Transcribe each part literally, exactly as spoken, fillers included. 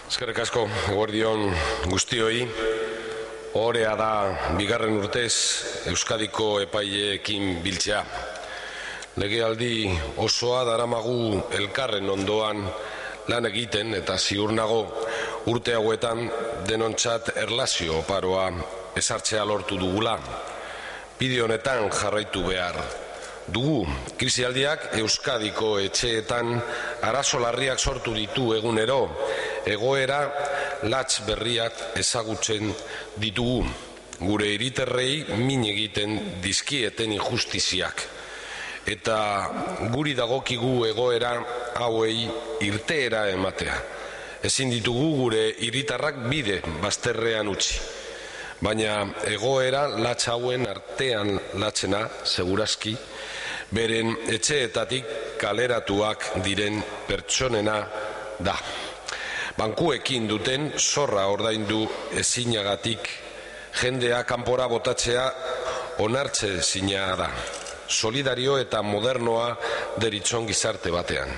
Eskerrik asko, eguerdion guztioi. Ohorea da bigarren urtez Euskadiko epaileekin biltzea. Legealdi osoa daramagu elkarren ondoan lan egiten eta ziur nago urte hauetan denontzat erlazio oparoa ezartzea lortu dugula. Bide honetan jarraitu behar dugu. Krisialdiak Euskadiko etxeetan arazo larriak sortu ditu egunero, egoera latz berriak ezagutzen ditugu. Gure hiritarrei min egiten dizkieten injustiziak. Eta guri dagokigu egoera hauei irteera ematea. Ezin ditugu gure hiritarrak bide bazterrean utzi. Baina egoera latz hauen artean latzena, segurazki, beren etxeetatik kaleratuak diren pertsonena da. Bankuekin duten zorra ordaindu ezinagatik jendea kanpora botatzea onartze ezina da. Solidario eta modernoa deritzon gizarte batean.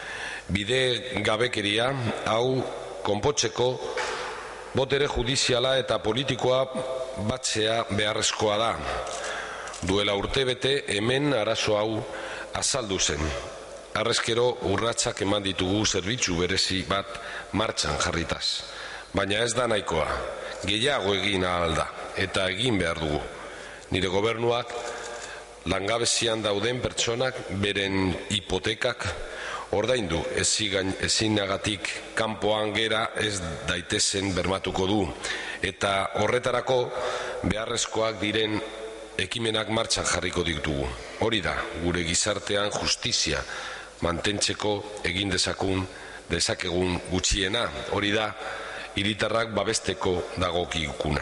Bide gabekeria hau konpotzeko botere judiziala eta politikoa batzea beharrezkoa da. Duela urtebete hemen arazo hau azaldu zen. Harrezkero urratsak eman ditugu zerbitzu berezi bat martxan jarritaz. Baina ez da nahikoa, gehiago egin ahal da, eta egin behar dugu. Nire gobernuak langabezian dauden pertsonak beren hipotekak ordaindu ezinagatik kanpoan gera ez daitezen bermatuko du. Eta horretarako beharrezkoak diren ekimenak martxan jarriko ditugu. Hori da, gure gizartean justizia mantentzeko egin dezakun, dezakegun gutxiena. Hori da, hiritarrak babesteko dagokiguna.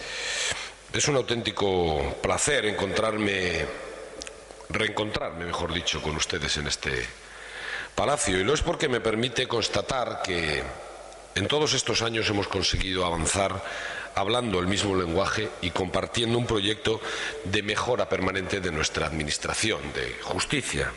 Es un auténtico placer encontrarme, reencontrarme, mejor dicho, con ustedes en este palacio. Y lo es porque me permite constatar que en todos estos años hemos conseguido avanzar hablando el mismo lenguaje y compartiendo un proyecto de mejora permanente de nuestra administración de justicia.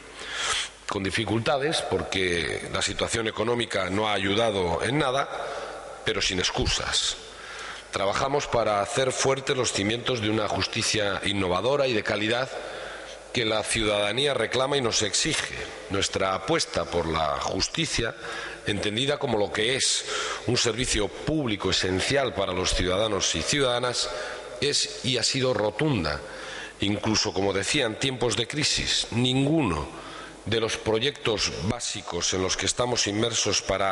Con dificultades, porque la situación económica no ha ayudado en nada, pero sin excusas. Trabajamos para hacer fuertes los cimientos de una justicia innovadora y de calidad que la ciudadanía reclama y nos exige. Nuestra apuesta por la justicia, entendida como lo que es un servicio público esencial para los ciudadanos y ciudadanas, es y ha sido rotunda. Incluso, como decía, en tiempos de crisis, ninguno de los proyectos básicos en los que estamos inmersos para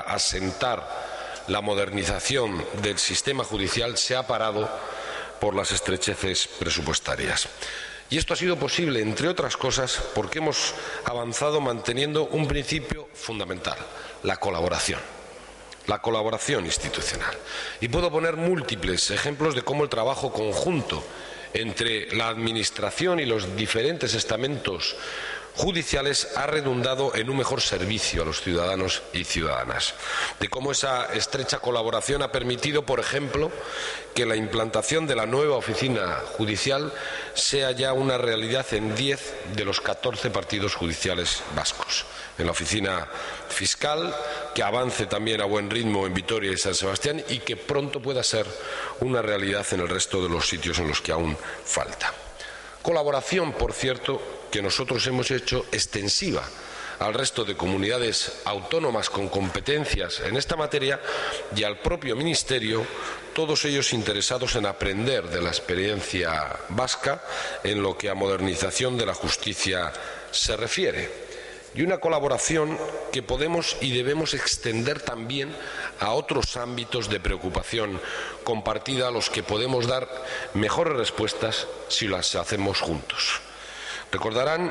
asentar la modernización del sistema judicial se ha parado por las estrecheces presupuestarias. Y esto ha sido posible, entre otras cosas, porque hemos avanzado manteniendo un principio fundamental, la colaboración, la colaboración institucional. Y puedo poner múltiples ejemplos de cómo el trabajo conjunto entre la Administración y los diferentes estamentos judiciales ha redundado en un mejor servicio a los ciudadanos y ciudadanas. De cómo esa estrecha colaboración ha permitido, por ejemplo, que la implantación de la nueva oficina judicial sea ya una realidad en diez de los catorce partidos judiciales vascos. En la oficina fiscal, que avance también a buen ritmo en Vitoria y San Sebastián y que pronto pueda ser una realidad en el resto de los sitios en los que aún falta. Colaboración, por cierto, que nosotros hemos hecho extensiva al resto de comunidades autónomas con competencias en esta materia y al propio Ministerio, todos ellos interesados en aprender de la experiencia vasca en lo que a modernización de la justicia se refiere. Y una colaboración que podemos y debemos extender también a otros ámbitos de preocupación compartida a los que podemos dar mejores respuestas si las hacemos juntos. Recordarán,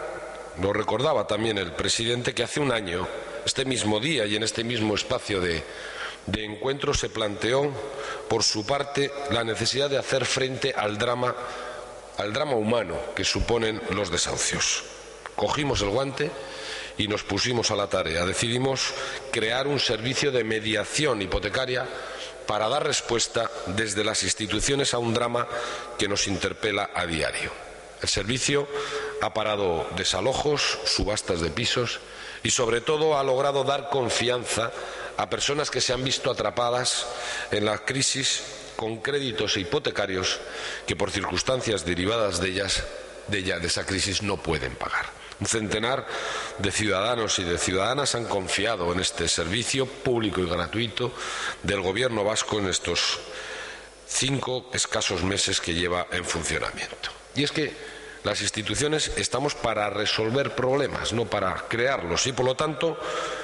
lo recordaba también el presidente, que hace un año, este mismo día y en este mismo espacio de, de encuentro, se planteó por su parte la necesidad de hacer frente al drama, al drama humano que suponen los desahucios. Cogimos el guante y nos pusimos a la tarea. Decidimos crear un servicio de mediación hipotecaria para dar respuesta desde las instituciones a un drama que nos interpela a diario. El servicio ha parado desalojos, subastas de pisos y sobre todo ha logrado dar confianza a personas que se han visto atrapadas en la crisis con créditos hipotecarios que por circunstancias derivadas de ellas, de ella, de esa crisis, no pueden pagar. Un centenar de ciudadanos y de ciudadanas han confiado en este servicio público y gratuito del Gobierno vasco en estos cinco escasos meses que lleva en funcionamiento. Y es que las instituciones estamos para resolver problemas, no para crearlos, y por lo tanto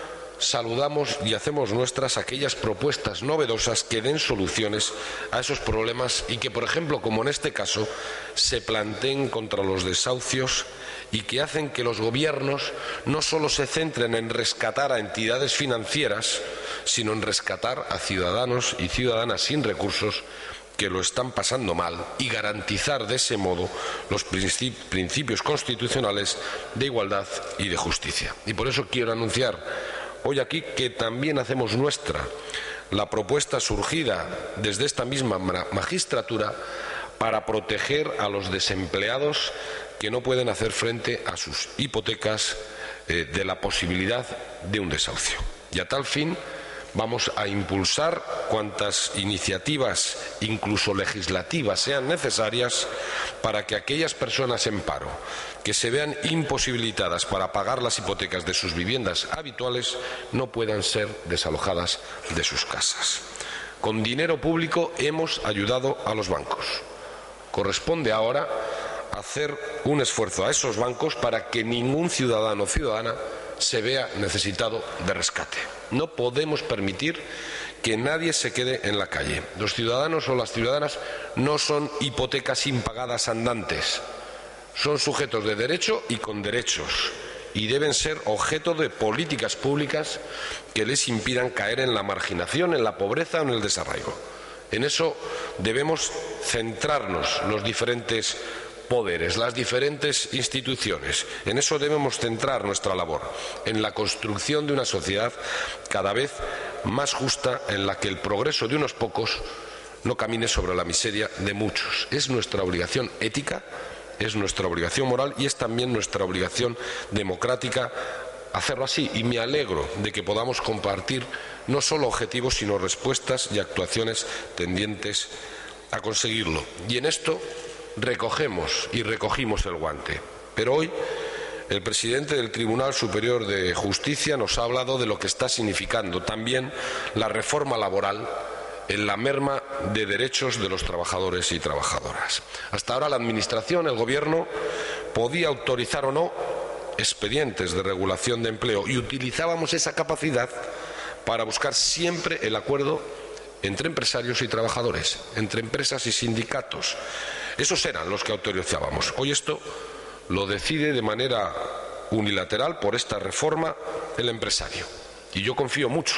saludamos y hacemos nuestras aquellas propuestas novedosas que den soluciones a esos problemas y que, por ejemplo, como en este caso, se planteen contra los desahucios y que hacen que los gobiernos no solo se centren en rescatar a entidades financieras, sino en rescatar a ciudadanos y ciudadanas sin recursos que lo están pasando mal y garantizar de ese modo los principios constitucionales de igualdad y de justicia. Y por eso quiero anunciar hoy aquí que también hacemos nuestra la propuesta surgida desde esta misma magistratura para proteger a los desempleados que no pueden hacer frente a sus hipotecas eh, de la posibilidad de un desahucio. Y a tal fin vamos a impulsar cuantas iniciativas, incluso legislativas, sean necesarias para que aquellas personas en paro que se vean imposibilitadas para pagar las hipotecas de sus viviendas habituales no puedan ser desalojadas de sus casas. Con dinero público hemos ayudado a los bancos. Corresponde ahora hacer un esfuerzo a esos bancos para que ningún ciudadano o ciudadana se vea necesitado de rescate. No podemos permitir que nadie se quede en la calle. Los ciudadanos o las ciudadanas no son hipotecas impagadas andantes. Son sujetos de derecho y con derechos, y deben ser objeto de políticas públicas que les impidan caer en la marginación, en la pobreza o en el desarraigo. En eso debemos centrarnos los diferentes poderes, las diferentes instituciones. En eso debemos centrar nuestra labor, en la construcción de una sociedad cada vez más justa, en la que el progreso de unos pocos no camine sobre la miseria de muchos. Es nuestra obligación ética, es nuestra obligación moral y es también nuestra obligación democrática hacerlo así, y me alegro de que podamos compartir no solo objetivos sino respuestas y actuaciones tendientes a conseguirlo. Y en esto recogemos y recogimos el guante. Pero hoy el presidente del Tribunal Superior de Justicia nos ha hablado de lo que está significando también la reforma laboral en la merma de derechos de los trabajadores y trabajadoras. Hasta ahora la Administración, el Gobierno, podía autorizar o no expedientes de regulación de empleo y utilizábamos esa capacidad para buscar siempre el acuerdo entre empresarios y trabajadores, entre empresas y sindicatos. Esos eran los que autorizábamos. Hoy esto lo decide de manera unilateral por esta reforma el empresario. Y yo confío mucho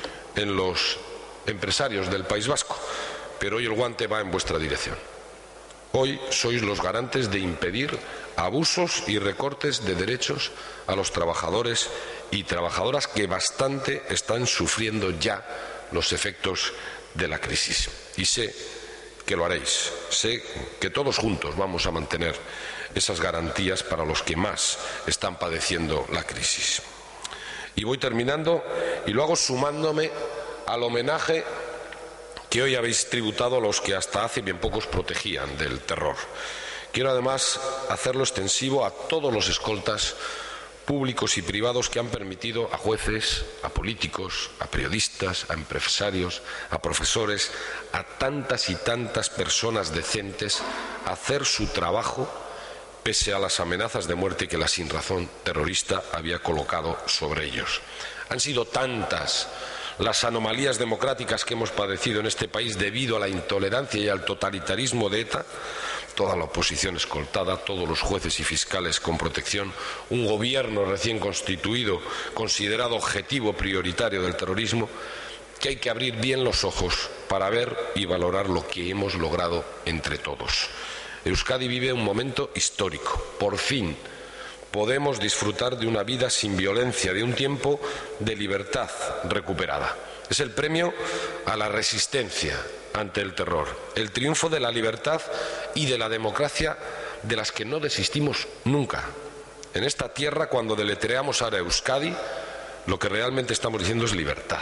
en los empresarios del País Vasco, pero hoy el guante va en vuestra dirección. Hoy sois los garantes de impedir abusos y recortes de derechos a los trabajadores y trabajadoras que bastante están sufriendo ya los efectos de la crisis. Y sé que lo haréis. Sé que todos juntos vamos a mantener esas garantías para los que más están padeciendo la crisis. Y voy terminando, y lo hago sumándome al homenaje que hoy habéis tributado a los que hasta hace bien pocos protegían del terror. Quiero además hacerlo extensivo a todos los escoltas públicos y privados que han permitido a jueces, a políticos, a periodistas, a empresarios, a profesores, a tantas y tantas personas decentes hacer su trabajo pese a las amenazas de muerte que la sinrazón terrorista había colocado sobre ellos. Han sido tantas las anomalías democráticas que hemos padecido en este país debido a la intolerancia y al totalitarismo de ETA, toda la oposición escoltada, todos los jueces y fiscales con protección, un gobierno recién constituido considerado objetivo prioritario del terrorismo, que hay que abrir bien los ojos para ver y valorar lo que hemos logrado entre todos. Euskadi vive un momento histórico. Por fin podemos disfrutar de una vida sin violencia, de un tiempo de libertad recuperada. Es el premio a la resistencia ante el terror, el triunfo de la libertad y de la democracia de las que no desistimos nunca. En esta tierra, cuando deletreamos ahora Euskadi, lo que realmente estamos diciendo es libertad.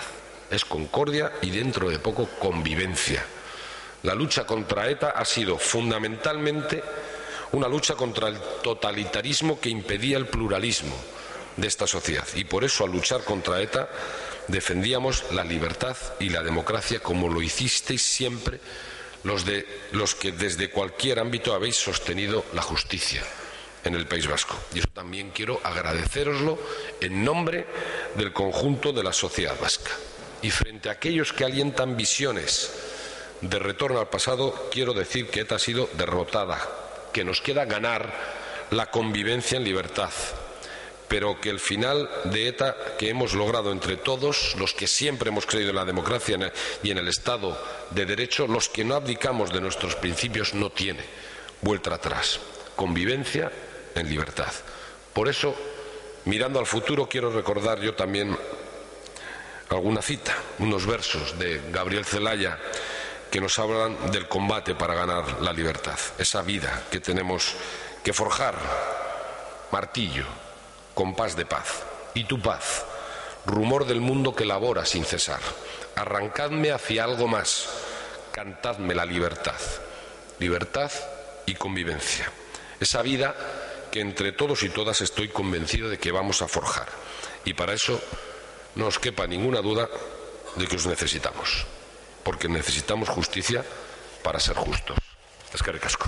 es concordia y dentro de poco convivencia. La lucha contra ETA ha sido fundamentalmente una lucha contra el totalitarismo que impedía el pluralismo de esta sociedad, y por eso al luchar contra ETA defendíamos la libertad y la democracia, como lo hicisteis siempre los, de, los que desde cualquier ámbito habéis sostenido la justicia en el País Vasco. Y eso también quiero agradecéroslo en nombre del conjunto de la sociedad vasca. Y frente a aquellos que alientan visiones de retorno al pasado, quiero decir que ETA ha sido derrotada, que nos queda ganar la convivencia en libertad, pero que el final de ETA que hemos logrado entre todos, los que siempre hemos creído en la democracia y en el Estado de Derecho, los que no abdicamos de nuestros principios, no tiene vuelta atrás. Convivencia en libertad. Por eso, mirando al futuro, quiero recordar yo también alguna cita, unos versos de Gabriel Celaya que nos hablan del combate para ganar la libertad, esa vida que tenemos que forjar. Martillo, compás de paz, y tu paz, rumor del mundo que labora sin cesar. Arrancadme hacia algo más, cantadme la libertad, libertad y convivencia. Esa vida que entre todos y todas estoy convencido de que vamos a forjar. Y para eso no os quepa ninguna duda de que os necesitamos, porque necesitamos justicia para ser justos. Eskerrik asko.